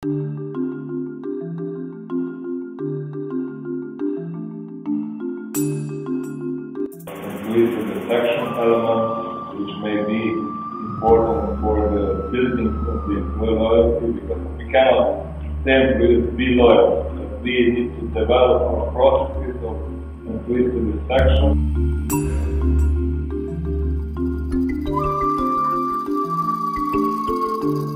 With the section element, which may be important for the building of the employee loyalty, because we cannot say employees be loyal. We need to develop our processes of employees to this section.